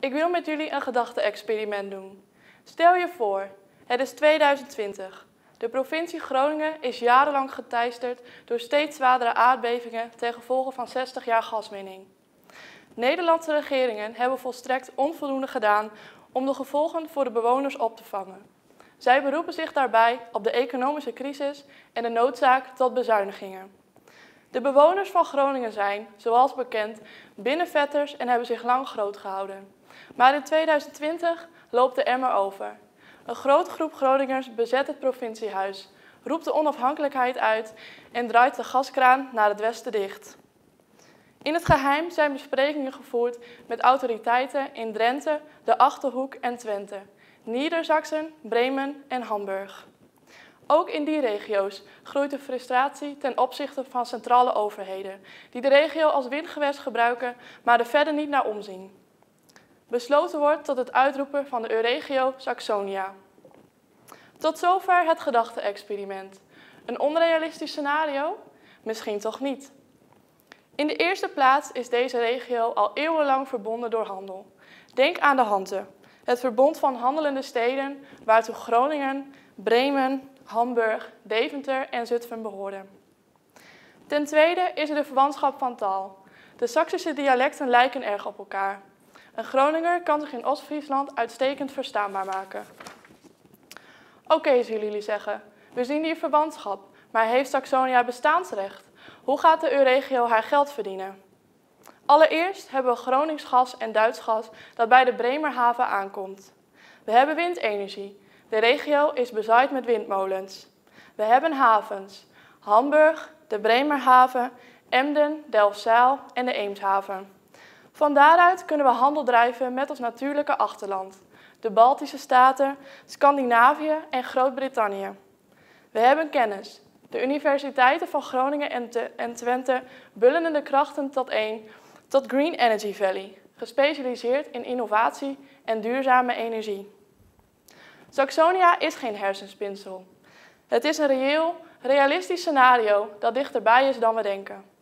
Ik wil met jullie een gedachte-experiment doen. Stel je voor, het is 2020. De provincie Groningen is jarenlang geteisterd door steeds zwaardere aardbevingen ten gevolge van 60 jaar gaswinning. Nederlandse regeringen hebben volstrekt onvoldoende gedaan om de gevolgen voor de bewoners op te vangen. Zij beroepen zich daarbij op de economische crisis en de noodzaak tot bezuinigingen. De bewoners van Groningen zijn, zoals bekend, binnenvetters en hebben zich lang groot gehouden. Maar in 2020 loopt de emmer over. Een grote groep Groningers bezet het provinciehuis, roept de onafhankelijkheid uit en draait de gaskraan naar het westen dicht. In het geheim zijn besprekingen gevoerd met autoriteiten in Drenthe, de Achterhoek en Twente, Niedersachsen, Bremen en Hamburg. Ook in die regio's groeit de frustratie ten opzichte van centrale overheden, die de regio als windgewest gebruiken, maar er verder niet naar omzien. Besloten wordt tot het uitroepen van de Euregio Saxonia. Tot zover het gedachte-experiment. Een onrealistisch scenario? Misschien toch niet. In de eerste plaats is deze regio al eeuwenlang verbonden door handel. Denk aan de Hanze, het verbond van handelende steden waartoe Groningen, Bremen, Hamburg, Deventer en Zutphen behoorden. Ten tweede is er de verwantschap van taal. De Saksische dialecten lijken erg op elkaar. Een Groninger kan zich in Oost-Friesland uitstekend verstaanbaar maken. Oké, zullen jullie zeggen, we zien hier verwantschap, maar heeft Saxonia bestaansrecht? Hoe gaat de Euregio haar geld verdienen? Allereerst hebben we Gronings gas en Duits gas dat bij de Bremerhaven aankomt. We hebben windenergie. De regio is bezaaid met windmolens. We hebben havens. Hamburg, de Bremerhaven, Emden, Delfzijl en de Eemshaven. Van daaruit kunnen we handel drijven met ons natuurlijke achterland, de Baltische Staten, Scandinavië en Groot-Brittannië. We hebben kennis. De universiteiten van Groningen en Twente bundelen de krachten tot Green Energy Valley, gespecialiseerd in innovatie en duurzame energie. Saxonia is geen hersenspinsel. Het is een realistisch scenario dat dichterbij is dan we denken.